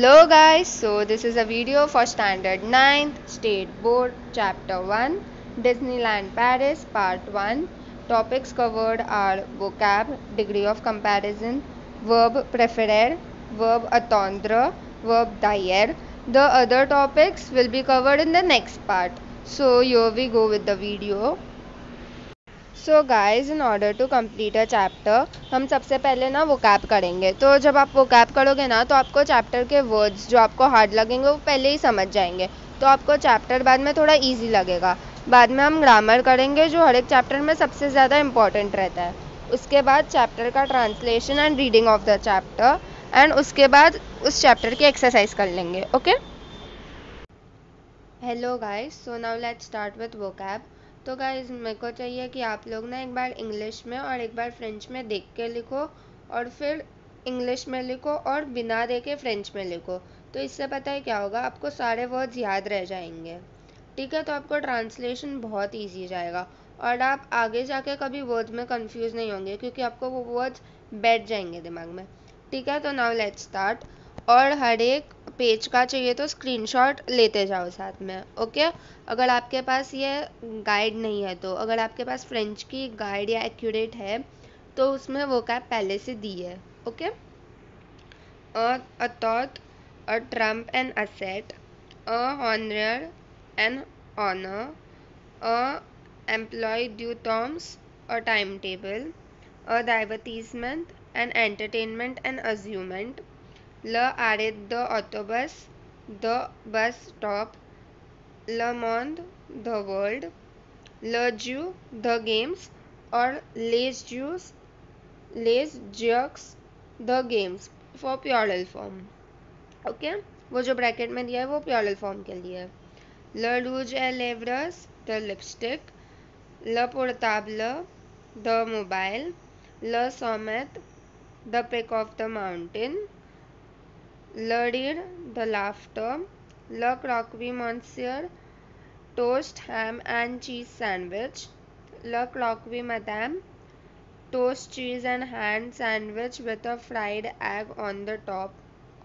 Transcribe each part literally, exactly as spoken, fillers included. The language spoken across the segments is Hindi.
Hello guys, so this is a video for Standard ninth State Board Chapter one Disneyland Paris Part one. Topics covered are vocab, degree of comparison, verb preferer, verb attendre, verb dire. The other topics will be covered in the next part. So here we go with the video. So guys in order to complete a chapter हम सबसे पहले ना वो कैप करेंगे। तो जब आप वो कैप करोगे ना तो आपको चैप्टर के वर्ड्स जो आपको हार्ड लगेंगे वो पहले ही समझ जाएंगे, तो आपको चैप्टर बाद में थोड़ा इजी लगेगा। बाद में हम ग्रामर करेंगे जो हर एक चैप्टर में सबसे ज़्यादा इम्पॉर्टेंट रहता है। उसके बाद चैप्टर का translation and reading of the chapter, and उसके बाद उस चैप्टर की एक्सरसाइज कर लेंगे। Okay, hello guys, so now let's start with vocab. तो गाइज मेरे को चाहिए कि आप लोग ना एक बार इंग्लिश में और एक बार फ्रेंच में देख के लिखो, और फिर इंग्लिश में लिखो और बिना देखे फ्रेंच में लिखो। तो इससे पता है क्या होगा, आपको सारे वर्ड्स याद रह जाएंगे। ठीक है, तो आपको ट्रांसलेशन बहुत ईजी जाएगा और आप आगे जाके कभी वर्ड्स में कंफ्यूज नहीं होंगे क्योंकि आपको वो वर्ड्स बैठ जाएंगे दिमाग में। ठीक है, तो नाउ लेट्स स्टार्ट। और हर एक पेज का चाहिए तो स्क्रीनशॉट लेते जाओ साथ में। ओके, अगर आपके पास ये गाइड नहीं है, तो अगर आपके पास फ्रेंच की गाइड या एक्यूरेट है तो उसमें वो कैप पहले से दी है। Okay, a thought, a trump and asset, a honour and honour, a employ due terms, a time table, a advertisement, an entertainment and amusement, le arrêt de autobus, the bus stop, le monde, the world, le jeu, the games, और les jeux, les jeux, the games for plural form। Okay, वो जो ब्रैकेट में दिया है वो प्लूरल फॉर्म के लिए है। le rouge et lèvres, the lipstick, le portable, the mobile, le sommet, the peak of the mountain, le rire, the laughter, le croquis monsieur, toast ham and cheese sandwich, le croquis madame, toast cheese and ham sandwich with a fried egg on the top,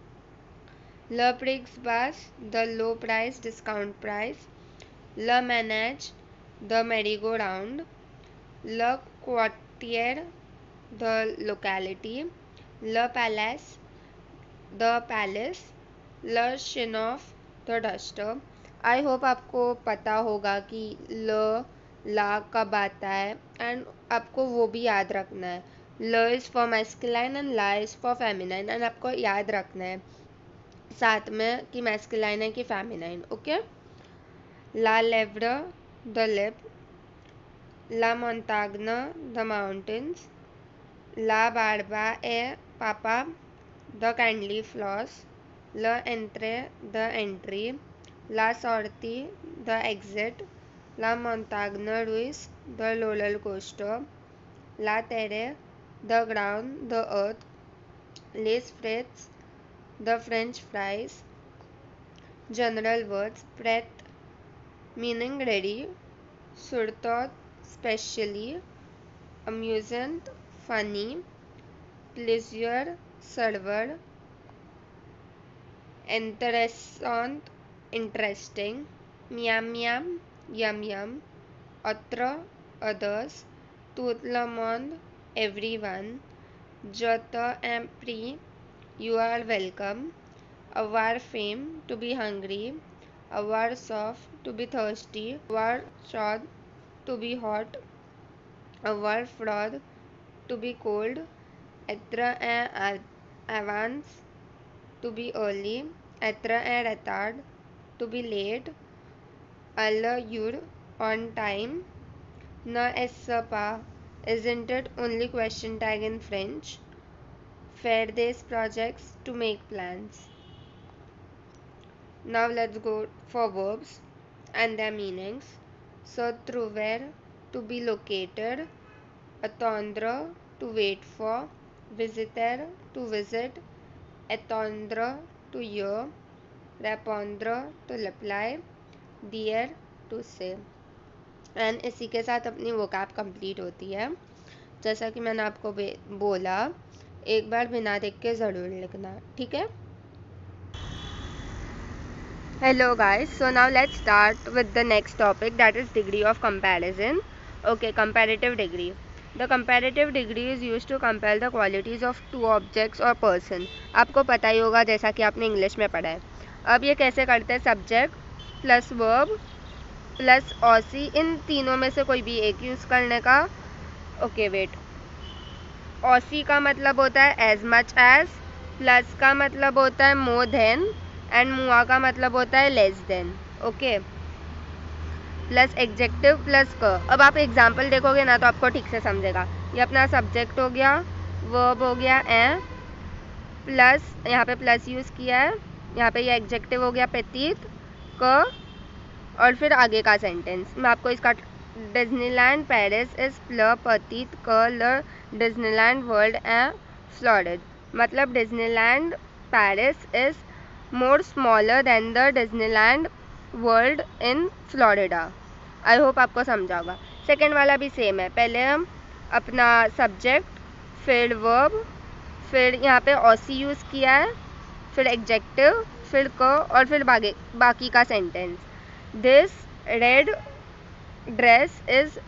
le prix bas, the low price discount price, le manège, the merry-go-round, le quartier, the locality, le palace, the palace, ल शिनॉफ द डस्टर। आई होप आपको पता होगा कि ल ला कब आता है, एंड आपको वो भी याद रखना है। ल इज़ फॉर मैस्कुलाइन एंड ला इज़ फॉर फेमिनाइन, एंड आपको याद रखना है साथ में कि मैस्कुलाइन है कि फेमिनाइन। ओके, ला लेव्र द लिप, ला मोंटाग्न द माउंटेन्स, ला बारबा ए पापा the candy floss, la entrée, the entry, la sortie, the exit, la montagne russe, the roller coaster, la terre, the ground, the earth, les frites, the french fries, general words, prêt meaning ready, surtout specially, amusant funny, plaisir server, interessant interesting, miam miam yum yum, autre others, tout le monde everyone, je t'en prie you are welcome, avoir faim to be hungry, avoir soif to be thirsty, avoir chaud to be hot, avoir froid to be cold, être en avance to be early, être en retard to be late, à l'heure on time, ne est-ce pas, isn't it only question tag in French, faire des projects to make plans। Now let's go for verbs and their meanings. So trouver, to be located, attendre, to wait for, visitor, to visit, attendre, to hear, répondre, to reply, dire, to say। And इसी के साथ अपनी वोकैब कंप्लीट होती है। जैसा कि मैंने आपको बोला, एक बार बिना देख के ज़रूर लिखना, ठीक है। Hello guys, so now let's start with the next topic, that is degree of comparison. Okay, comparative degree. The comparative degree is used to compare the qualities of two objects or person. आपको पता ही होगा जैसा कि आपने इंग्लिश में पढ़ा है. अब ये कैसे करते हैं, सब्जेक्ट प्लस वर्ब प्लस ऑसी, इन तीनों में से कोई भी एक यूज़ करने का. ओके वेट, ऑसी का मतलब होता है एज मच एज, प्लस का मतलब होता है मोर देन, एंड मुआ का मतलब होता है less than. Okay, plus executive plus क. अब आप एग्जाम्पल देखोगे ना तो आपको ठीक से समझेगा. ये अपना सब्जेक्ट हो गया, वर्ब हो गया ए, प्लस यहाँ पे प्लस यूज़ किया है, यहाँ पे ये एग्जेक्टिव हो गया पेतीत क, और फिर आगे का सेंटेंस मैं आपको इसका. डिज्नीलैंड पेरिस इज प्ल पतीत क ल डिज्नीलैंड वर्ल्ड ए फ्लोरिड. मतलब Disneyland Paris is more smaller than the Disneyland world in Florida. I hope आपको समझा होगा. सेकेंड वाला भी सेम है. पहले हम अपना सब्जेक्ट, फिर वर्ब, फिर यहाँ पे ऑसी यूज़ किया है, फिर एग्जेक्टिव, फिर क, और फिर बाकी बाकी का sentence. This red dress is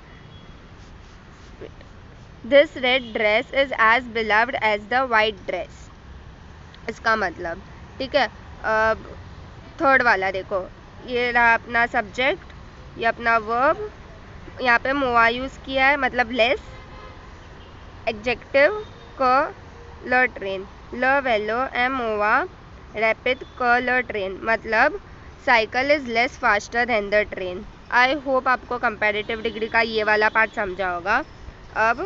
this red dress is as beloved as the white dress. इसका मतलब ठीक है. अब थर्ड वाला देखो, ये रहा अपना सब्जेक्ट, ये अपना वर्ब, यहाँ पे मोआ यूज़ किया है मतलब लेस, एग्जेक्टिव क ल ट्रेन, ल वेलो एम मोआ रैपिड क ल ट्रेन, मतलब cycle is less faster than the train. I hope आपको कंपैरेटिव डिग्री का ये वाला पार्ट समझा होगा. अब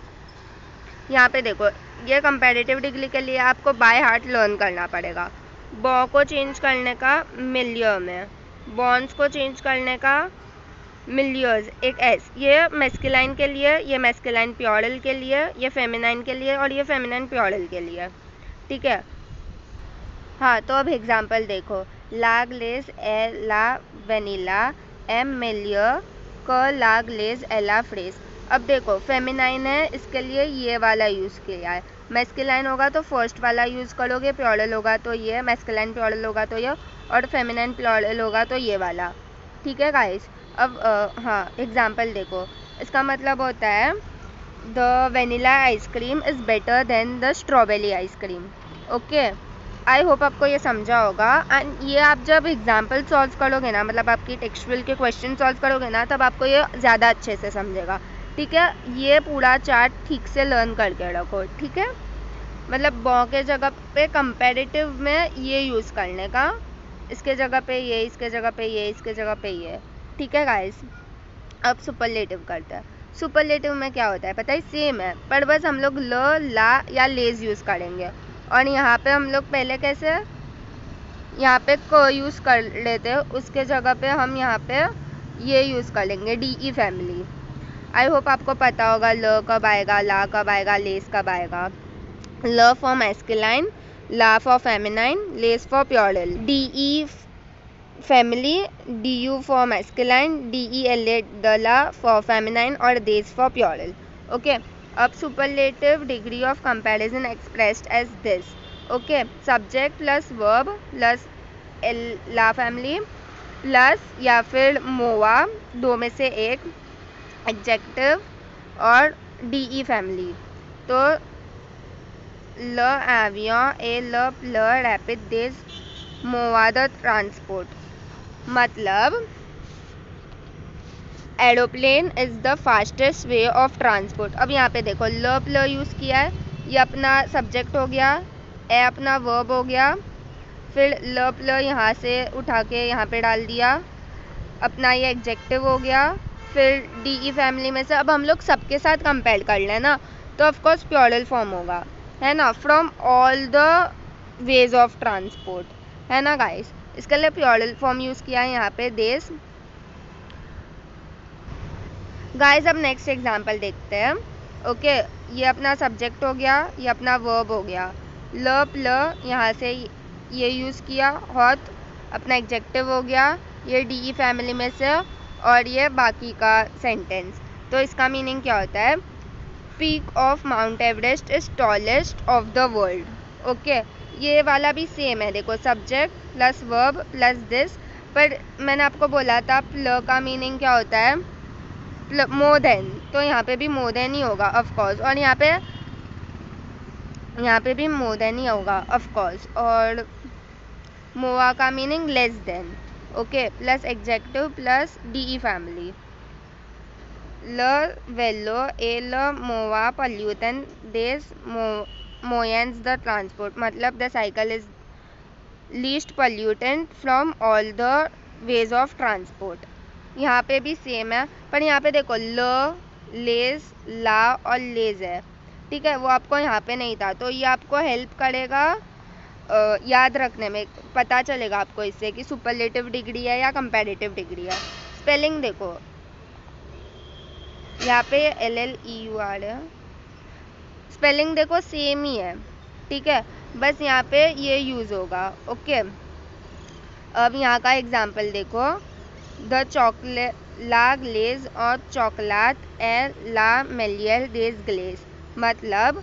यहाँ पे देखो, ये कंपैरेटिव डिग्री के लिए आपको बाय हार्ट लर्न करना पड़ेगा. बॉ को चेंज करने का मिलियर में, बॉन्स को चेंज करने का मिलियर्स, एक एस. ये मैस्कुलाइन के लिए, ये मैस्कुलाइन प्योरल के लिए, ये फेमिनाइन के लिए, और ये फेमिनाइन प्योरल के लिए. ठीक है. हाँ, तो अब एग्जांपल देखो. ला ग्लेज ए ला वेनिला एम मिलियर क ला ग्लेज एला फ्रेस. अब देखो फेमिनाइन है, इसके लिए ये वाला यूज़ किया है. मैस्कुलाइन होगा तो फर्स्ट वाला यूज़ करोगे, प्योरल होगा तो ये, मैस्कुलाइन प्योरल होगा तो ये, और फेमिनाइन प्योरल होगा तो ये वाला. ठीक है गाइस. अब आ, हाँ, एग्जांपल देखो. इसका मतलब होता है the vanilla ice cream is better than the strawberry ice cream. Okay, I hope आपको ये समझा होगा. एंड ये आप जब एग्जांपल सॉल्व करोगे ना, मतलब आपकी टेक्सचुअल के क्वेश्चन सॉल्व करोगे ना, तब आपको ये ज़्यादा अच्छे से समझेगा. ठीक है. ये पूरा चार्ट ठीक से लर्न करके रखो. ठीक है. मतलब बॉ के जगह पे कंपैरेटिव में ये यूज़ करने का, इसके जगह पे ये, इसके जगह पे ये, इसके जगह पे ये. ठीक है गाइस. अब सुपरलेटिव करते हैं. सुपरलेटिव में क्या होता है पता है, सेम है, पर बस हम लोग ल, ला या लेज यूज़ करेंगे. और यहाँ पे हम लोग पहले कैसे, यहाँ पे क यूज़ कर लेते हैं, उसके जगह पे हम यहाँ पे ये यूज़ कर लेंगे, D E family. I hope आपको पता होगा ल कब आएगा, ला कब आएगा, लेस कब आएगा. ल फॉर मैस्कुलाइन, ला फॉर फेमिनाइन, लेस for plural. D E family, D U for masculine, D E L A द ला फॉर फेमिनाइन, और देस फॉर प्योरल. ओके. अब superlative degree of comparison expressed as this. Okay, subject plus verb plus ला फैमिली प्लस या फिर मोवा, दो में से एक, एग्जेक्टिव और डी ई फैमिली. तो ल एवियन ए ल प्ल रैपिड देज मोवा द ट्रांसपोर्ट, मतलब aeroplane is the fastest way of transport. अब यहाँ पे देखो ल प्ल यूज़ किया है, ये अपना सब्जेक्ट हो गया, ए अपना वर्ब हो गया, फिर ल प्ल यहाँ से उठा के यहाँ पे डाल दिया, अपना ये एग्जेक्टिव हो गया, फिर डी ई फैमिली में से अब हम लोग सबके साथ कंपेयर कर लें ना, तो ऑफकोर्स प्योरल फॉर्म होगा, है ना, from all the ways of transport, है ना गाइस. इसके लिए प्योरल फॉर्म यूज़ किया है यहाँ पे, देश. गाइस अब नेक्स्ट एग्जांपल देखते हैं. ओके, ये अपना सब्जेक्ट हो गया, ये अपना वर्ब हो गया, ल प्ल यहाँ से ये यूज़ किया, हॉट अपना एग्जेक्टिव हो गया, ये डी ई फैमिली में से, और ये बाकी का सेंटेंस. तो इसका मीनिंग क्या होता है, peak of Mount Everest is tallest of the world. Okay, ये वाला भी सेम है. देखो subject plus verb plus this पर मैंने आपको बोला था प्ल का मीनिंग क्या होता है, मोर देन, तो यहाँ पे भी मोर देन ही होगा ऑफ कोर्स, और यहाँ पे यहाँ पे भी मोर देन ही होगा ऑफ कोर्स। और मोआ का meaning less than, okay, plus executive प्लस डी फैमिली। ल वेलो ए ल मोआ पॉल्यूटन देस मोयंस द ट्रांसपोर्ट, मतलब the cycle is least pollutant from all the ways of transport. यहाँ पे भी सेम है, पर यहाँ पे देखो ल, लेस, ला और लेज है, ठीक है, वो आपको यहाँ पे नहीं था, तो ये आपको हेल्प करेगा आ, याद रखने में, पता चलेगा आपको इससे कि सुपरलेटिव डिग्री है या कंपैरेटिव डिग्री है। स्पेलिंग देखो, यहाँ पे L L E U R है, स्पेलिंग देखो सेम ही है, ठीक है, बस यहाँ पे ये यूज़ होगा, ओके। अब यहाँ का एग्जाम्पल देखो, द चॉकलेट ला ग्लेज और चॉकलेट ए ला मेलियर डेज ग्लेज, मतलब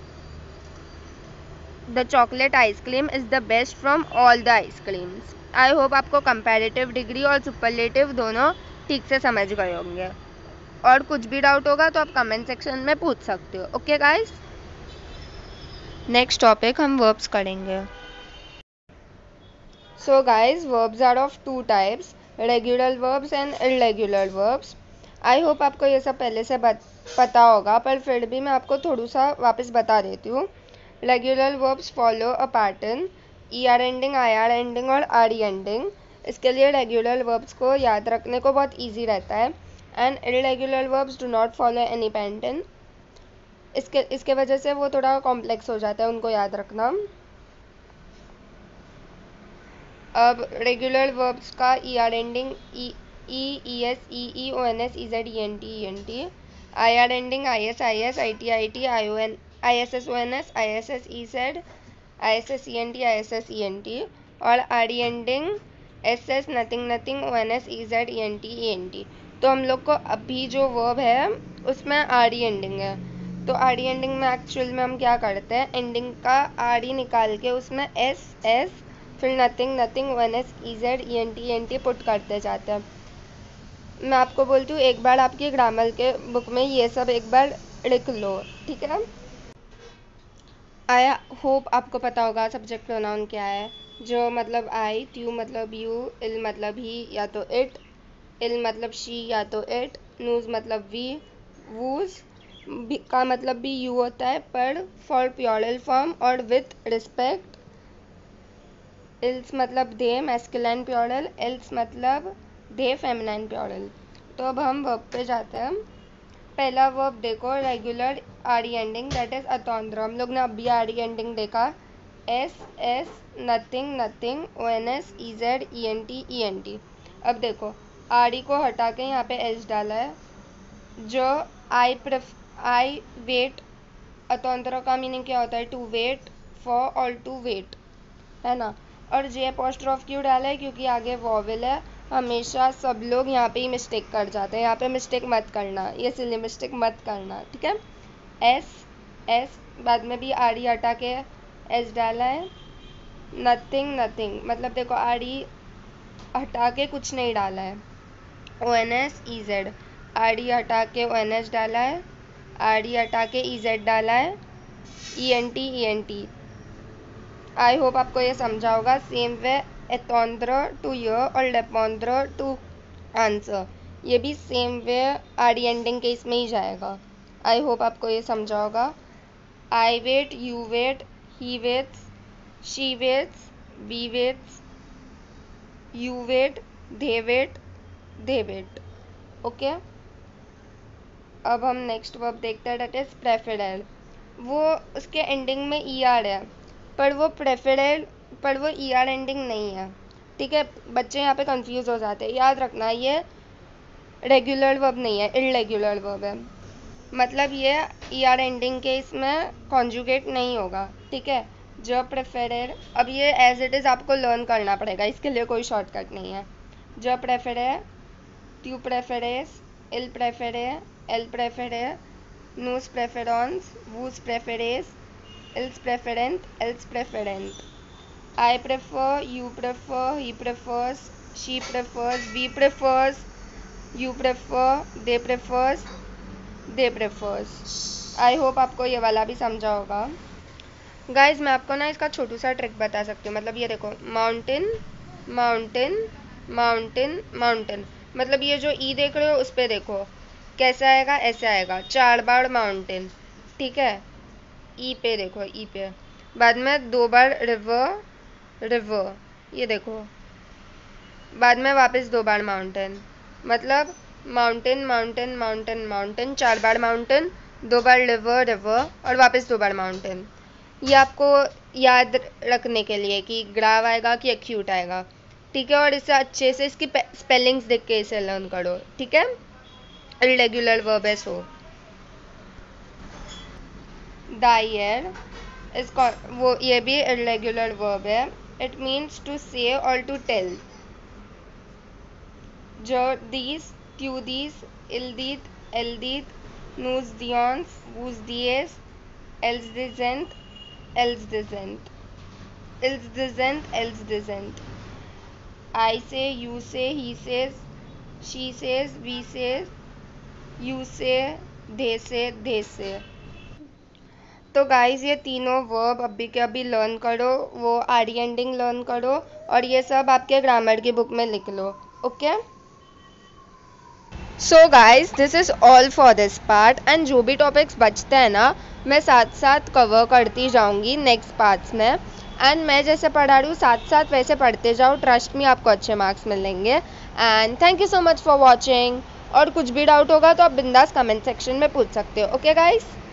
the chocolate ice cream is the best from all the ice creams. I hope आपको कंपैरेटिव डिग्री और सुपरलेटिव दोनों ठीक से समझ गए होंगे, और कुछ भी डाउट होगा तो आप कमेंट सेक्शन में पूछ सकते हो, ओके गाइस। नेक्स्ट टॉपिक हम वर्ब्स करेंगे। So guys, verbs are of two types, regular verbs and irregular verbs. I hope आपको ये सब पहले से पता होगा, पर फिर भी मैं आपको थोड़ा सा वापस बता देती हूँ। Regular verbs follow a pattern, E R ending, I R ending और आर ई एंडिंग। इसके लिए रेगुलर वर्ब्स को याद रखने को बहुत ईजी रहता है, and irregular verbs do not follow any pattern. इसके इसके वजह से वो थोड़ा कॉम्प्लेक्स हो जाता है उनको याद रखना। अब रेगुलर वर्ब्स का E R ending E E S E E O N S E Z E N T E N T, I R ending I S I S I T I T I O N I S S O N S I S S E Z I S S E N T I S S E N T, और R E ending S S nothing nothing O N S E Z E N T E N T. तो हम लोग को अभी जो वर्ब है उसमें आर ई एंडिंग है, तो आर ई एंडिंग में एक्चुअल में हम क्या करते हैं, एंडिंग का आर ई निकाल के उसमें एस एस फिर nothing nothing O N S E Z E N T E N T put करते जाते हैं। मैं आपको बोलती हूँ एक बार आपकी ग्रामर के बुक में ये सब एक बार लिख लो, ठीक है। आई होप आपको पता होगा सब्जेक्ट प्रोनाउन क्या है, जो मतलब आई, ट्यू मतलब यू, इल मतलब ही या तो इट, इल मतलब शी या तो इट, नूज मतलब वी, वूज का मतलब भी यू होता है पर फॉर प्योरल फॉर्म और विथ रिस्पेक्ट, इल्स मतलब दे मैस्कुलाइन प्योरल, एल्स मतलब दे फेमिनाइन प्योरल। तो अब हम वर्ब पे जाते हैं। पहला वर्ब देखो, regular R E ending, that is अतोंद्र। हम लोग ने अभी आर ई एंडिंग देखा, S S nothing nothing O N S E Z E N T E N T. अब देखो आर ई को हटा के यहाँ पे एस डाला है, जो आई प्रेफ आई वेट, अतोंद्र का मीनिंग क्या होता है, टू वेट फॉर और टू वेट, है ना। और जे अपोस्ट्रोफ क्यों डाला है, क्योंकि आगे वॉवेल है। हमेशा सब लोग यहाँ पे ही मिस्टेक कर जाते हैं, यहाँ पे मिस्टेक मत करना, ये सिली मिस्टेक मत करना, ठीक है। एस एस बाद में भी आर ई हटा के एस डाला है। नथिंग नथिंग मतलब देखो आर ई हटा के कुछ नहीं डाला है। O N S E Z, R E हटा के ओ एन एस डाला है, आर ई हटा के ई जेड डाला है, E N T E N T. I hope आपको ये समझा होगा। सेम वे एतोंद्र टू ईयर और लेपोंद्र टू आंसर, ये भी same way R E ending के इसमें ही जाएगा। आई होप आपको ये समझा होगा। I wait, you wait, he waits, she waits, we waits, you wait, they wait, they wait, okay. अब हम नेक्स्ट वर्ब देखते हैं, दैट इज प्रेफरेड। वो उसके एंडिंग में ई आर है, पर वो प्रेफरेड पर वो ई आर एंडिंग नहीं है, ठीक है। बच्चे यहाँ पे कंफ्यूज हो जाते हैं, याद रखना ये रेगुलर वर्ब नहीं है, इर्रेगुलर वर्ब है, मतलब ये ई आर एंडिंग के इसमें कॉन्जुगेट नहीं होगा, ठीक है। जो प्रेफरेड, अब ये एज इट इज़ आपको लर्न करना पड़ेगा, इसके लिए कोई शॉर्टकट नहीं है। जो प्रेफरे, ट्यू प्रेफरेस, इल प्रेफरे, एल प्रेफरे, नूस प्रेफेरॉन्स, वूस प्रेफरेस, इल्स प्रेफरेंट, एल्स प्रेफरेंट। I prefer, you prefer, he prefers, she prefers, we prefers, you prefer, they prefers, they prefers. I hope आपको ये वाला भी समझा होगा। गाइज मैं आपको ना इसका छोटू सा ट्रिक बता सकती हूँ। मतलब ये देखो, माउंटेन माउंटेन माउंटेन माउंटेन, मतलब ये जो ई देख रहे हो उस पर देखो कैसे आएगा, ऐसे आएगा, चार बार माउंटेन, ठीक है। ई पे देखो, ई पे, बाद में दो बार रिवर रिवर, ये देखो, बाद में वापस दो बार माउंटेन, मतलब माउंटेन माउंटेन माउंटेन माउंटेन, चार बार माउंटेन, दो बार रिवर रिवर और वापस दो बार माउंटेन। ये आपको याद रखने के लिए कि ग्राव आएगा कि एक्यूट आएगा, ठीक है। और इसे अच्छे से इसकी स्पेलिंग्स देख के इसे लर्न करो, ठीक है। इरेगुलर वर्ब है सो दायर इस वो ये भी इरेगुलर वर्ब है। इट मीन्स टू से और टू टेल। जो दीस, त्यू दीस, इल दीत, एल दीत, नूस दियॉन्स, वूस दिएस, एल्स दिजेंट, एल्स दिजेंट, इल्स दिजेंट, एल्स दिजेंट। I say, you say, he says, she says, we say, you say, they say, they say। तो गाइस ये तीनों वर्ब अभी के अभी लर्न करो, वो आर एंडिंग लर्न करो और ये सब आपके ग्रामर की बुक में लिख लो, okay. So guys this is all for this part, and जो भी टॉपिक्स बचते हैं ना मैं साथ साथ कवर करती जाऊंगी नेक्स्ट पार्ट्स में। एंड मैं जैसे पढ़ा रही हूँ साथ साथ वैसे पढ़ते जाओ, ट्रस्ट मी आपको अच्छे मार्क्स मिलेंगे। And thank you so much for watching. और कुछ भी डाउट होगा तो आप बिंदास कमेंट सेक्शन में पूछ सकते हो, ओके गाइस।